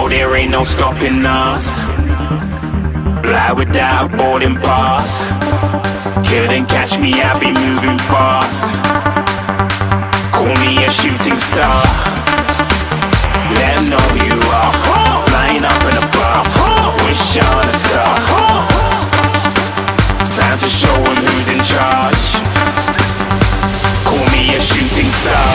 know there ain't no stopping us. Fly without a boarding pass. Couldn't catch me, I'll be moving fast. Call me a shooting star. Let 'em know who you are. Flying up in a bar. Wish on a star. Time to show 'em who's in charge. Call me a shooting star.